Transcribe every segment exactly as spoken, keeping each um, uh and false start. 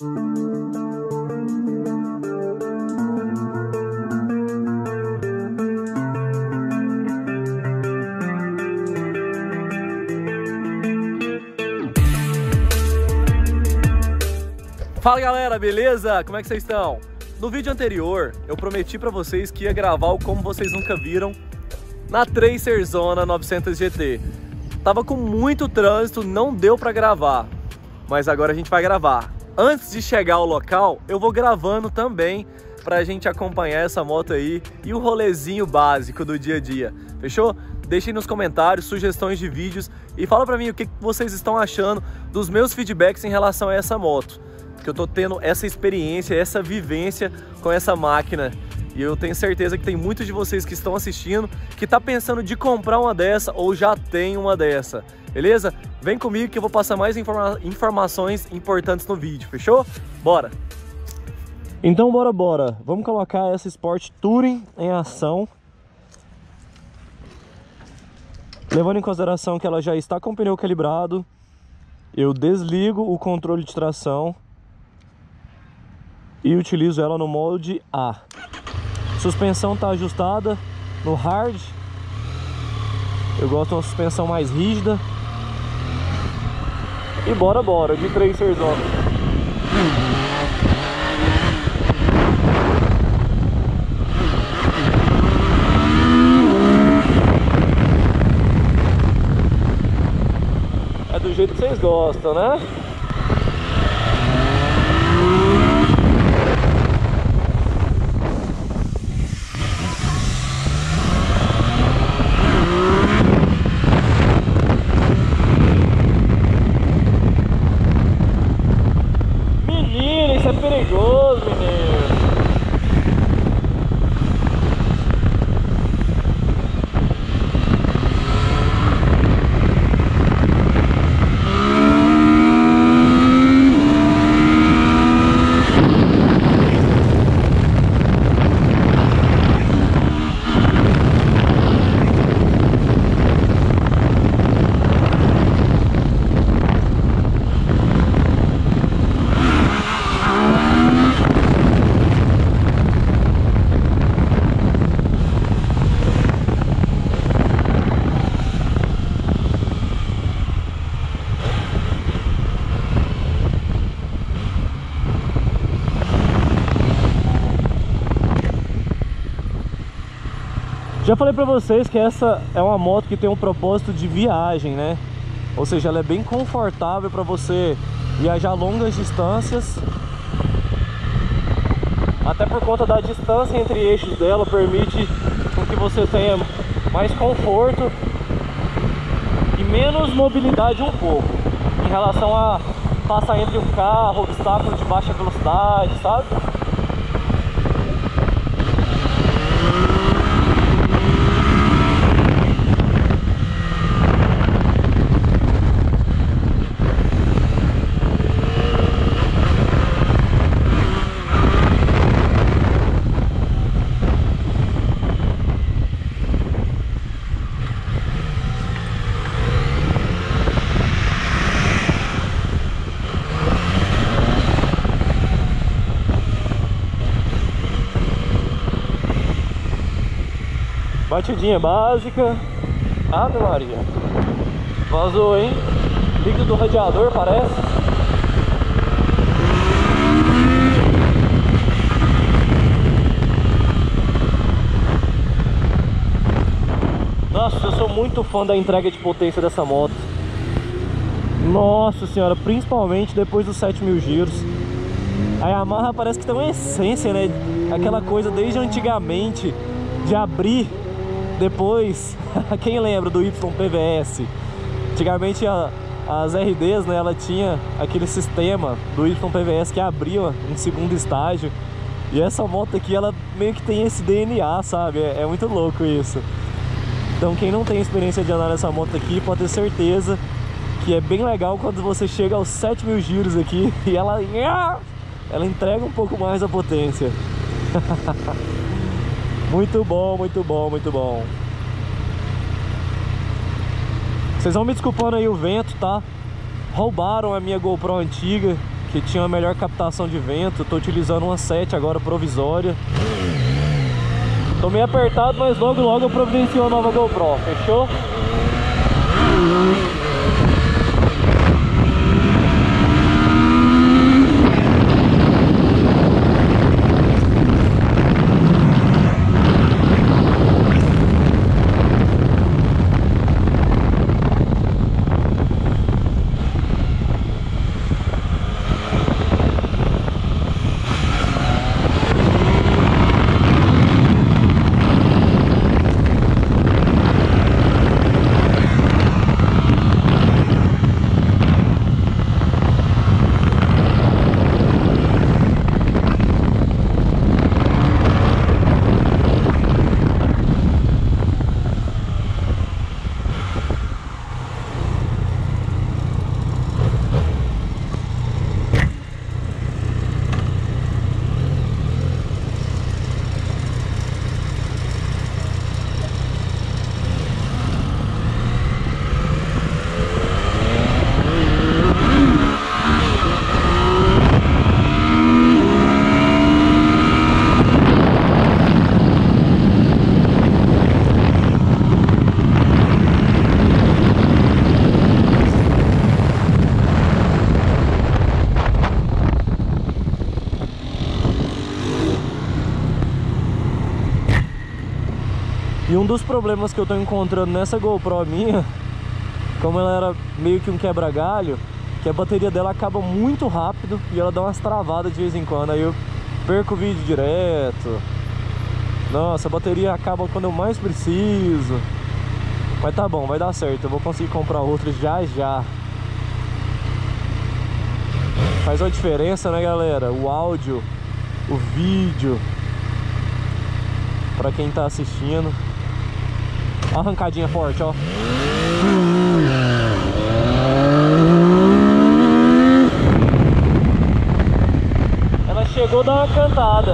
Fala galera, beleza? Como é que vocês estão? No vídeo anterior eu prometi pra vocês que ia gravar o como vocês nunca viram na Tracer Zona novecentos G T. Tava com muito trânsito, não deu pra gravar, mas agora a gente vai gravar. Antes de chegar ao local, eu vou gravando também pra gente acompanhar essa moto aí e o rolezinho básico do dia a dia, fechou? Deixem nos comentários sugestões de vídeos e fala pra mim o que vocês estão achando dos meus feedbacks em relação a essa moto. Que eu tô tendo essa experiência, essa vivência com essa máquina. E eu tenho certeza que tem muitos de vocês que estão assistindo que tá pensando de comprar uma dessa ou já tem uma dessa, beleza? Vem comigo que eu vou passar mais informa informações importantes no vídeo, fechou? Bora! Então bora, bora! Vamos colocar essa Sport Touring em ação. Levando em consideração que ela já está com o pneu calibrado, eu desligo o controle de tração e utilizo ela no molde A. Suspensão está ajustada no hard. Eu gosto de uma suspensão mais rígida. E bora, bora, de Tracer Zona. É do jeito que vocês gostam, né? Perigoso, menino. Já falei pra vocês que essa é uma moto que tem um propósito de viagem, né? Ou seja, ela é bem confortável para você viajar longas distâncias. Até por conta da distância entre eixos dela, permite com que você tenha mais conforto e menos mobilidade um pouco em relação a passar entre o carro, obstáculo de baixa velocidade, sabe? Batidinha básica. Ave Maria. Vazou, hein? Líquido do radiador, parece. Nossa, eu sou muito fã da entrega de potência dessa moto. Nossa senhora, principalmente depois dos sete mil giros. A Yamaha parece que tem uma essência, né? Aquela coisa desde antigamente de abrir. Depois, quem lembra do Y P V S? Antigamente a, as R Ds, né, ela tinha aquele sistema do Y P V S que abria um segundo estágio. E essa moto aqui, ela meio que tem esse D N A, sabe? É, é muito louco isso. Então quem não tem experiência de andar nessa moto aqui, pode ter certeza que é bem legal quando você chega aos sete mil giros aqui e ela, ela entrega um pouco mais a potência. Muito bom, muito bom, muito bom. Vocês vão me desculpando aí o vento, tá? Roubaram a minha GoPro antiga, que tinha uma melhor captação de vento. Tô utilizando uma sete agora provisória. Tô meio apertado, mas logo logo eu providencio a nova GoPro, fechou? E um dos problemas que eu tô encontrando nessa GoPro minha, como ela era meio que um quebra-galho, que a bateria dela acaba muito rápido e ela dá umas travadas de vez em quando, aí eu perco o vídeo direto. Nossa, a bateria acaba quando eu mais preciso. Mas tá bom, vai dar certo, eu vou conseguir comprar outra já já. Faz uma diferença, né, galera? O áudio, o vídeo, pra quem tá assistindo. Arrancadinha forte, ó. Ela chegou a dar uma cantada.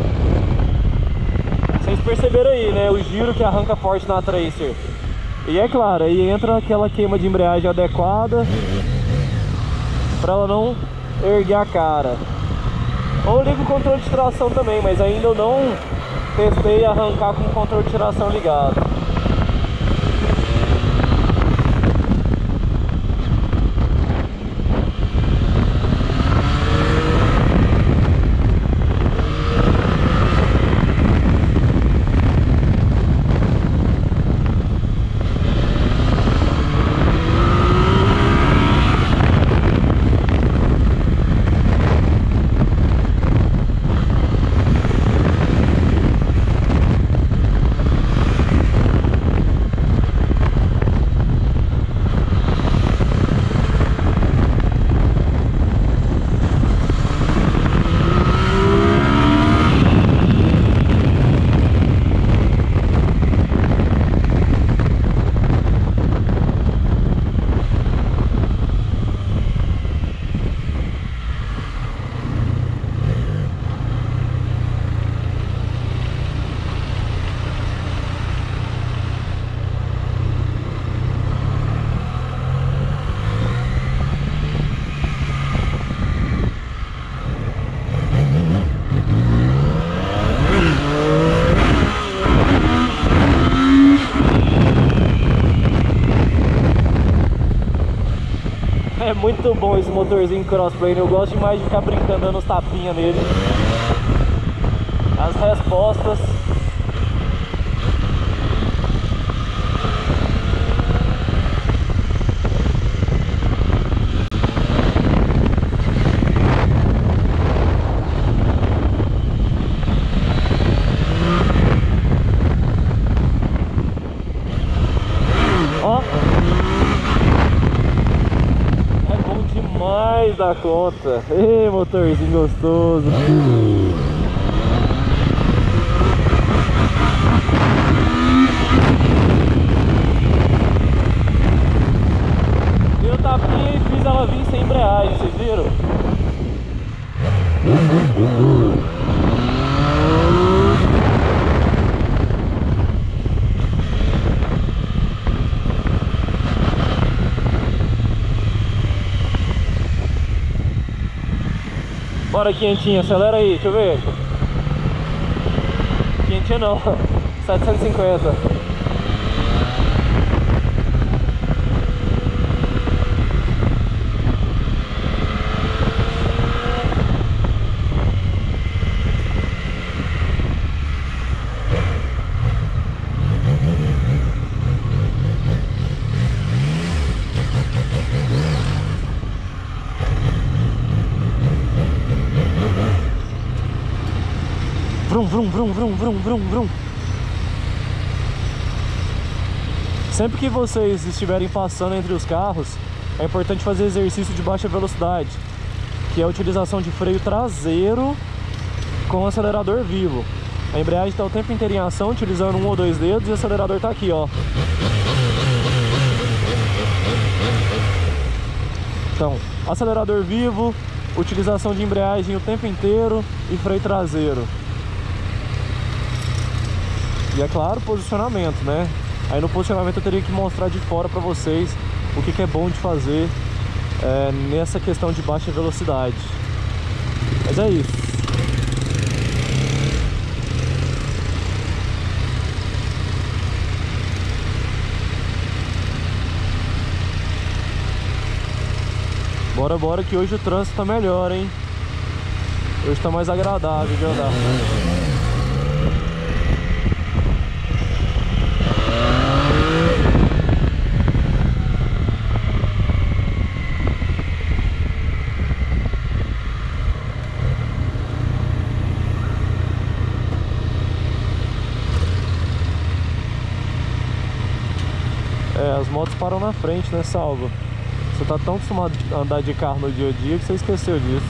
Vocês perceberam aí, né? O giro que arranca forte na Tracer. E é claro, aí entra aquela queima de embreagem adequada pra ela não erguer a cara. Ou ligo o controle de tração também, mas ainda eu não testei arrancar com o controle de tração ligado. É muito bom esse motorzinho crossplane, eu gosto demais de ficar brincando, dando uns tapinhas nele. As respostas. Ó. Mais da conta. Ei, motorzinho gostoso. Dei o tapinha e fiz ela vir sem embreagem, vocês viram? Bora, quinhentinha, acelera aí, deixa eu ver. Quinhentinha não, setecentos e cinquenta. Vrum, vrum, vrum, vrum, vrum, vrum, vrum. Sempre que vocês estiverem passando entre os carros, é importante fazer exercício de baixa velocidade, que é a utilização de freio traseiro com acelerador vivo. A embreagem está o tempo inteiro em ação, utilizando um ou dois dedos, e o acelerador está aqui, ó. Então, acelerador vivo, utilização de embreagem o tempo inteiro e freio traseiro. E é claro, posicionamento, né? Aí no posicionamento eu teria que mostrar de fora pra vocês o que, que é bom de fazer é, nessa questão de baixa velocidade. Mas é isso. Bora, bora, que hoje o trânsito tá melhor, hein? Hoje tá mais agradável de andar. É, as motos param na frente, né, Salvo? Você tá tão acostumado a andar de carro no dia a dia que você esqueceu disso.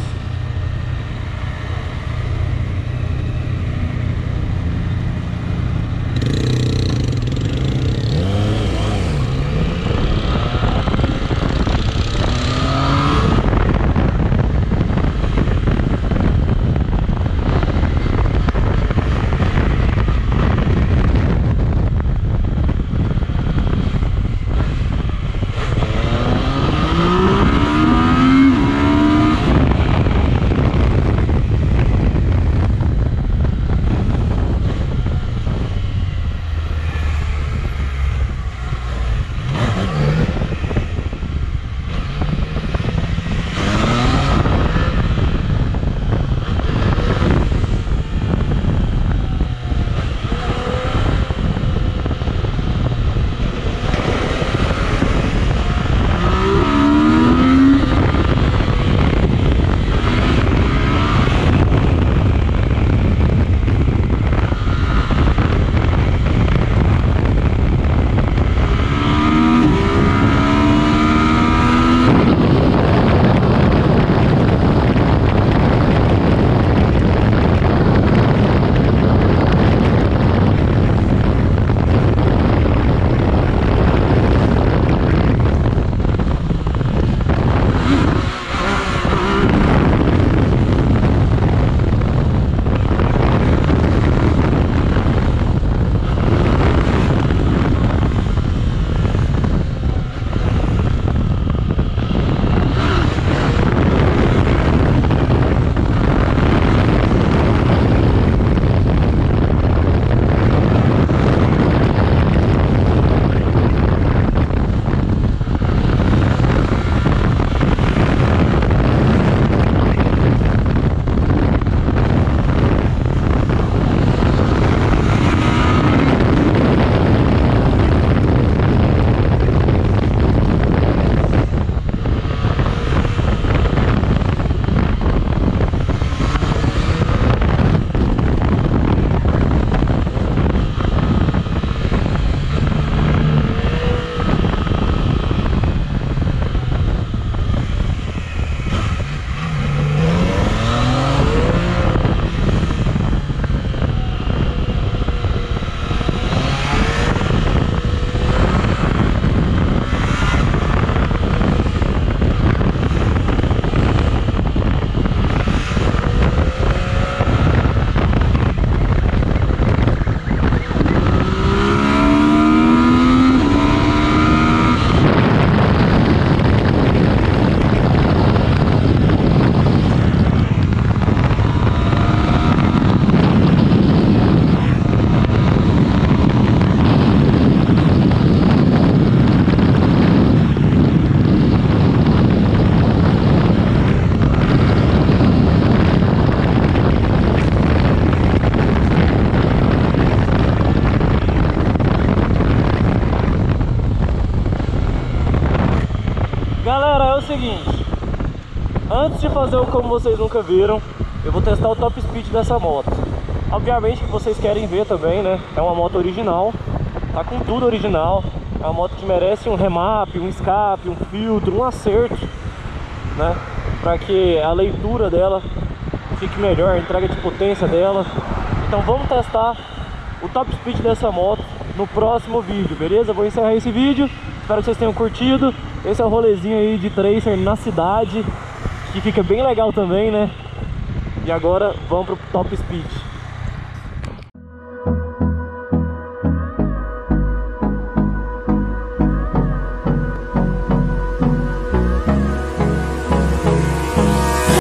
antes de fazer o como vocês nunca viram, eu vou testar o top speed dessa moto. Obviamente que vocês querem ver também, né? É uma moto original, tá com tudo original. É uma moto que merece um remap, um escape, um filtro, um acerto, né? Para que a leitura dela fique melhor, a entrega de potência dela. Então vamos testar o top speed dessa moto no próximo vídeo, beleza? Vou encerrar esse vídeo, espero que vocês tenham curtido. Esse é o rolezinho aí de Tracer na cidade, que fica bem legal também, né? E agora vamos pro top speed.